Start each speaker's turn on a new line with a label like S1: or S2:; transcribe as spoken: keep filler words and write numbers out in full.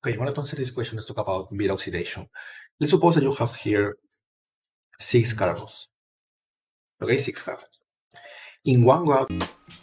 S1: Okay, I want to answer this question. Let's talk about beta oxidation. Let's suppose that you have here six carbons. Okay, six carbons. In one graph,